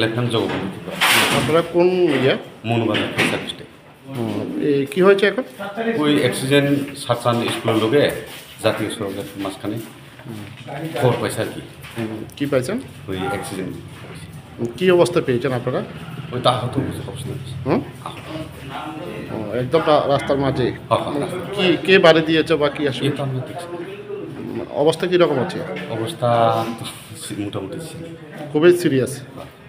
লেখলাম জগবন্ধু ত্রিপুরা। আপনারা কোন ইয়ে মৌনবাজার সার্ভিসটে কি হয়েছে এখন? ওই অ্যাক্সিডেন্ট সাতরান স্কুলের লোকে জাতীয় সড়কের মাঝখানে খবর পাইছে আর কি। কি পাইছেন? ওই অ্যাক্সিডেন্ট কি অবস্থা পেয়েছেন আপনারা? ওই তা আহত অবস্থা হয়েছে। হুম একদম রাস্তার মাঝে হ্যাঁ, কি কে বাড়ি দিয়েছে বা কি আসলে এটা আমরা দেখছি। অবস্থা কীরকম আছে? অবস্থা তো মোটামুটি ছিল। খুবই সিরিয়াস।